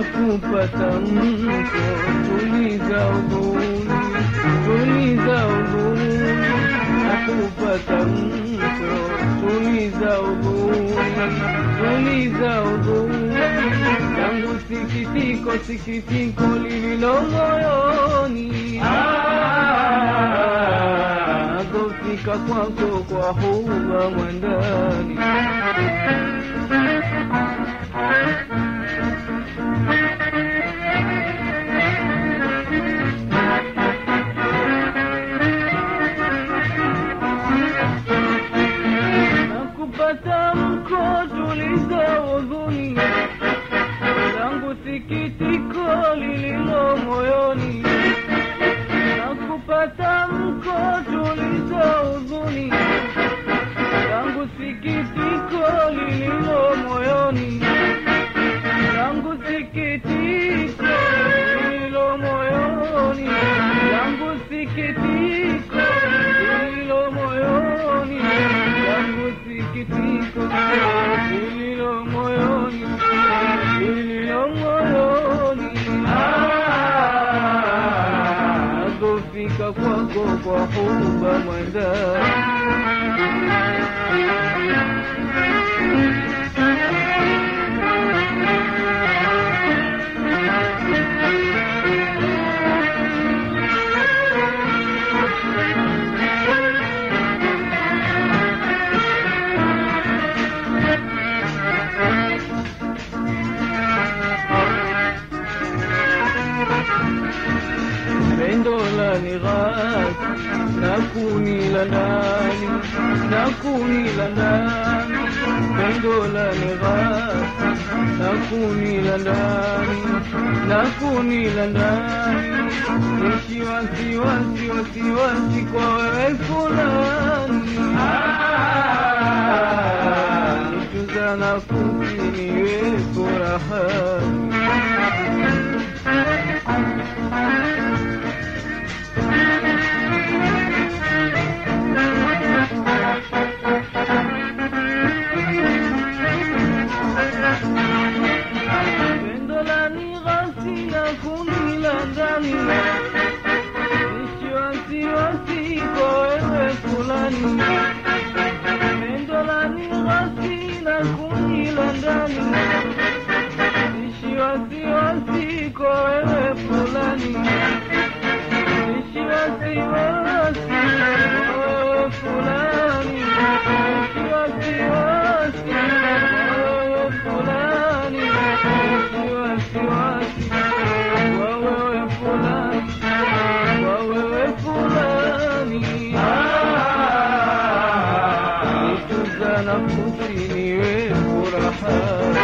Nakupa tamko, tuliza huzuni, tuliza huzuni. Nakupa tamko, tuliza huzuni, tuliza huzuni. Langu sikitiko, sikitiko lililo moyoni. Nagofika kwako kwa huba mwandani. Nakupa tamko, tuliza huzuni. Langu sikitiko lililo moyoni. Nakupa tamko, tuliza huzuni. Langu sikitiko lililo moyoni. Langu sikitiko lililo moyoni. Langu sikitiko lililo moyoni. Langu sikitiko lililo moyoni. Lililo moyoni. Nagofika kwako kwa huba mwandani. Pendola ni ghasi, nakuni la ndani, nakuni la ndani. Pendola ni ghasi, nakuni la ndani, nakuni la ndani. Nishi wasiwasi, wasiwasi kwa wewe fulani. Nituza nakusi niwe furahani. Pendola ni ghasi, nakuni la ndani. Nishi wasiwasi kwa wewe fulani. Pendola ni ghasi, nakuni la ndani. Nishi wasiwasi kwa wewe fulani. Nishi wasiwasi kwa wewe fulani. Nishi wasiwasi kwa wewe fulani. Nishi wasiwasi kwa wewe fulani. Kwa wewe fulani. Nituza nakusi niwe furahani.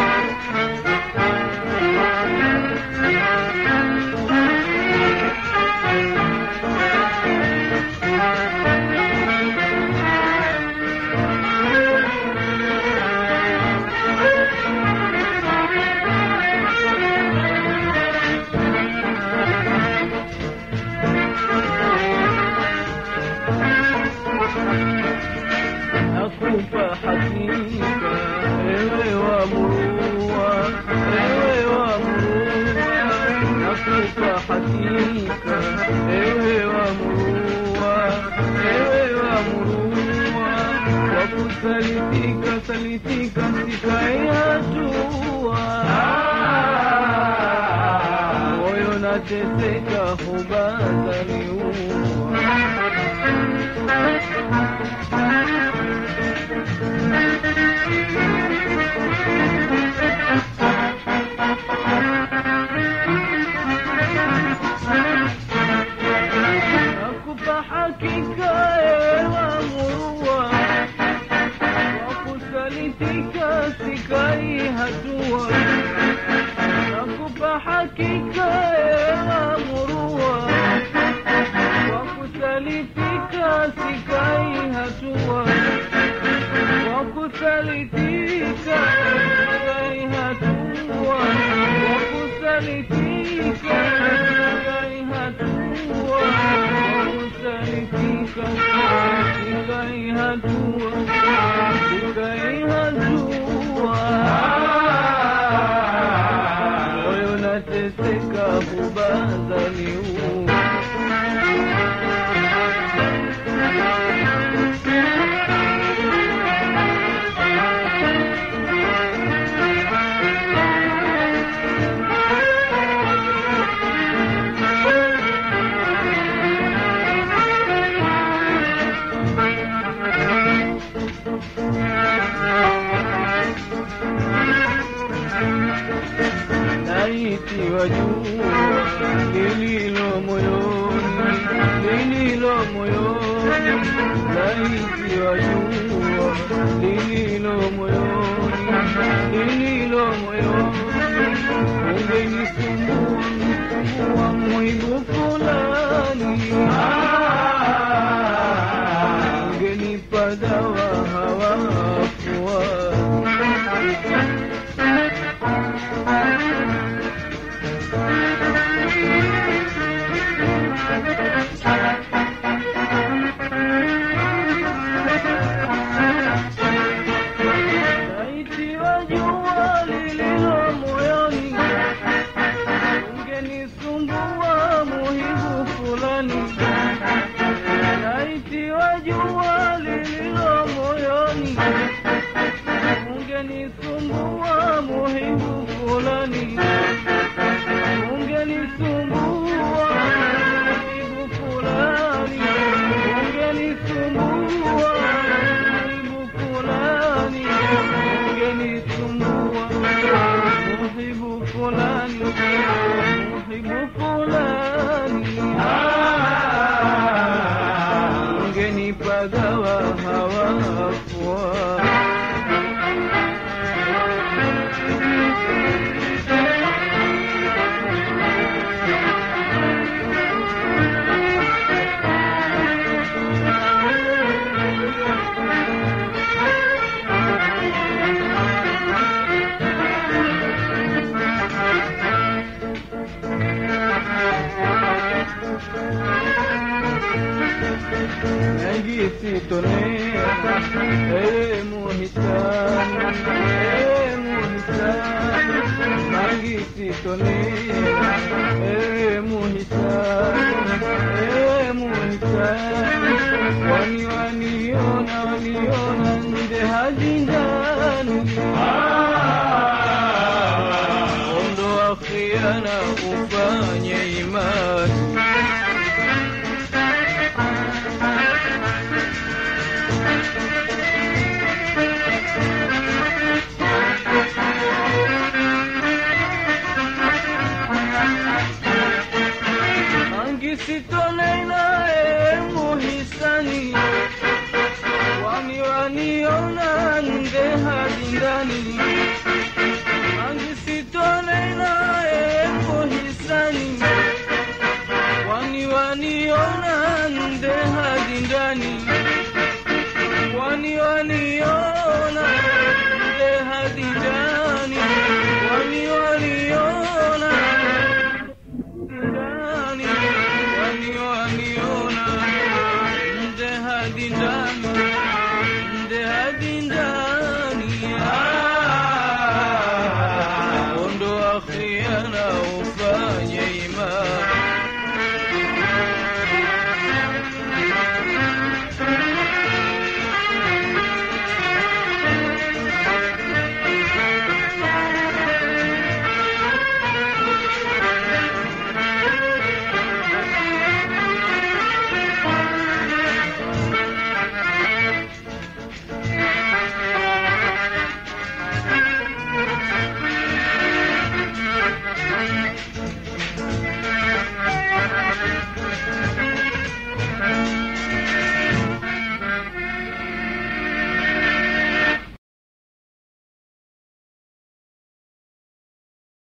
Nakupa hakika, ewe wa murua, ewe wa murua. Nakupa hakika, ewe wa murua, ewe wa murua. Wakusalitika, salitika, sikai hatua. Moyo nateseka, hubaza niua. Nakupa hakika, ewe wa murua. Wakusalitika, sikai hatua. Nakupa hakika, ewe wa murua. Wakusalitika, sikai hatua. Wakusalitika, sikai hatua. Wakusalitika, sikai hatua. Wakusalitika, sikai hatua. Sikai hatua. Moyo kubadhaliu. Laiti wajua lililo moyoni, lililo moyoni. Laiti wajua lililo moyoni, lililo moyoni. Ungenisumbua muhibu fulani, ungenipa dawa hawafuani. Laiti wajua lililo moyoni, ungenisumbua muhibu fulani. Laiti wajua lililo moyoni, ungenisumbua muhibu fulani. Ungenisumbua muhibu fulani, ungenisumbua muhibu fulani, ungenisumbua muhibu fulani, muhibu fulani. Ungenipa dawa hawafuani. Sitonea, muhitani, muhitani. Mangi sitonea, muhitani, muhitani. Waniona, waniona nde hazindani. Ondoa khiana ufanye imani. Sitonena muhisani, waniona nde hazindani. Sitonena muhisani, waniona nde hazindani. Waniona nde hazindani, waniona ndani. Waniona nde hazindani, nde hazindani. Ondoa khiana ufanye imani.